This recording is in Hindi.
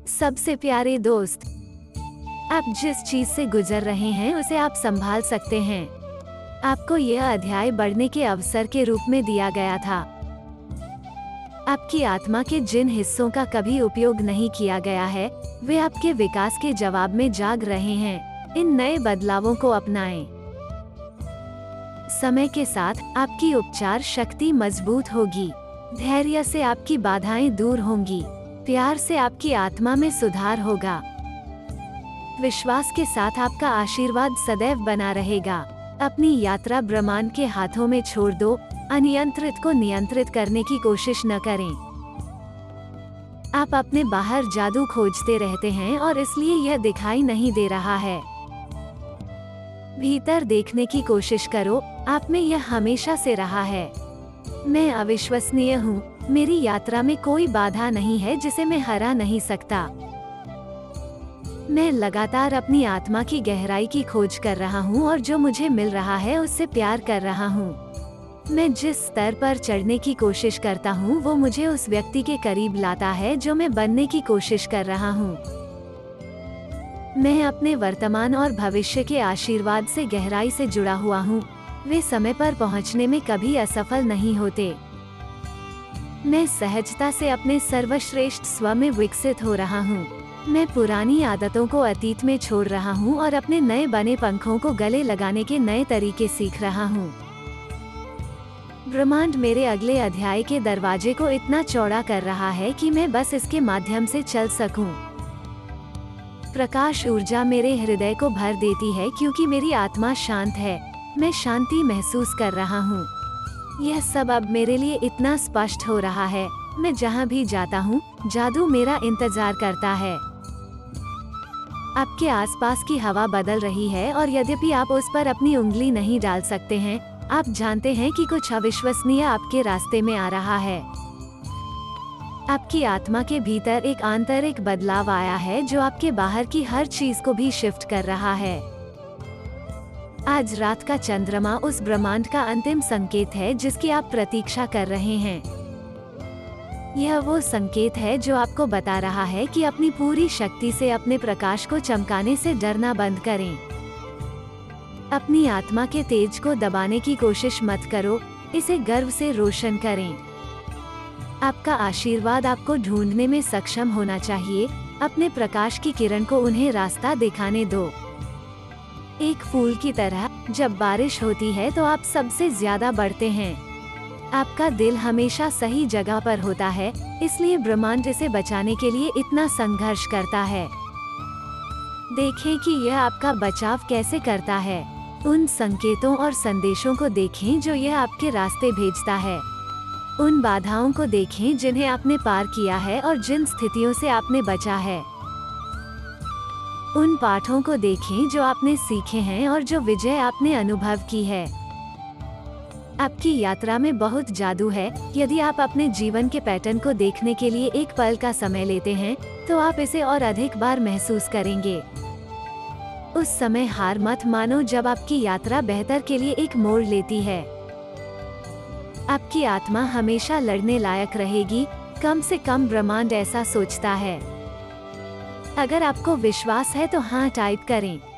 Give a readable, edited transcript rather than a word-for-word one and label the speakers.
Speaker 1: सबसे प्यारे दोस्त, आप जिस चीज से गुजर रहे हैं उसे आप संभाल सकते हैं। आपको यह अध्याय बढ़ने के अवसर के रूप में दिया गया था। आपकी आत्मा के जिन हिस्सों का कभी उपयोग नहीं किया गया है, वे आपके विकास के जवाब में जाग रहे हैं। इन नए बदलावों को अपनाएं। समय के साथ आपकी उपचार शक्ति मजबूत होगी। धैर्य से आपकी बाधाएं दूर होंगी। प्यार से आपकी आत्मा में सुधार होगा। विश्वास के साथ आपका आशीर्वाद सदैव बना रहेगा। अपनी यात्रा ब्रह्मांड के हाथों में छोड़ दो। अनियंत्रित को नियंत्रित करने की कोशिश न करें। आप अपने बाहर जादू खोजते रहते हैं और इसलिए यह दिखाई नहीं दे रहा है। भीतर देखने की कोशिश करो, आप में यह हमेशा से रहा है। मैं अविश्वसनीय हूँ। मेरी यात्रा में कोई बाधा नहीं है जिसे मैं हरा नहीं सकता। मैं लगातार अपनी आत्मा की गहराई की खोज कर रहा हूँ और जो मुझे मिल रहा है उससे प्यार कर रहा हूँ। मैं जिस स्तर पर चढ़ने की कोशिश करता हूँ वो मुझे उस व्यक्ति के करीब लाता है जो मैं बनने की कोशिश कर रहा हूँ। मैं अपने वर्तमान और भविष्य के आशीर्वाद से गहराई से जुड़ा हुआ हूँ। वे समय पर पहुँचने में कभी असफल नहीं होते। मैं सहजता से अपने सर्वश्रेष्ठ स्व में विकसित हो रहा हूँ। मैं पुरानी आदतों को अतीत में छोड़ रहा हूँ और अपने नए बने पंखों को गले लगाने के नए तरीके सीख रहा हूँ। ब्रह्मांड मेरे अगले अध्याय के दरवाजे को इतना चौड़ा कर रहा है कि मैं बस इसके माध्यम से चल सकूं। प्रकाश ऊर्जा मेरे हृदय को भर देती है क्योंकि मेरी आत्मा शांत है। मैं शांति महसूस कर रहा हूँ। यह सब अब मेरे लिए इतना स्पष्ट हो रहा है। मैं जहाँ भी जाता हूँ, जादू मेरा इंतजार करता है। आपके आसपास की हवा बदल रही है और यद्यपि आप उस पर अपनी उंगली नहीं डाल सकते हैं, आप जानते हैं कि कुछ अविश्वसनीय आपके रास्ते में आ रहा है। आपकी आत्मा के भीतर एक आंतरिक बदलाव आया है जो आपके बाहर की हर चीज को भी शिफ्ट कर रहा है। आज रात का चंद्रमा उस ब्रह्मांड का अंतिम संकेत है जिसकी आप प्रतीक्षा कर रहे हैं। यह वो संकेत है जो आपको बता रहा है कि अपनी पूरी शक्ति से अपने प्रकाश को चमकाने से डरना बंद करें। अपनी आत्मा के तेज को दबाने की कोशिश मत करो, इसे गर्व से रोशन करें। आपका आशीर्वाद आपको ढूंढने में सक्षम होना चाहिए। अपने प्रकाश की किरण को उन्हें रास्ता दिखाने दो। एक फूल की तरह जब बारिश होती है तो आप सबसे ज्यादा बढ़ते हैं। आपका दिल हमेशा सही जगह पर होता है, इसलिए ब्रह्मांड इसे बचाने के लिए इतना संघर्ष करता है। देखें कि यह आपका बचाव कैसे करता है। उन संकेतों और संदेशों को देखें जो यह आपके रास्ते भेजता है। उन बाधाओं को देखें जिन्हें आपने पार किया है और जिन स्थितियों से आपने बचा है। उन पाठों को देखें जो आपने सीखे हैं और जो विजय आपने अनुभव की है। आपकी यात्रा में बहुत जादू है। यदि आप अपने जीवन के पैटर्न को देखने के लिए एक पल का समय लेते हैं, तो आप इसे और अधिक बार महसूस करेंगे। उस समय हार मत मानो जब आपकी यात्रा बेहतर के लिए एक मोड़ लेती है। आपकी आत्मा हमेशा लड़ने लायक रहेगी, कम से कम ब्रह्मांड ऐसा सोचता है। अगर आपको विश्वास है तो हाँ टाइप करें।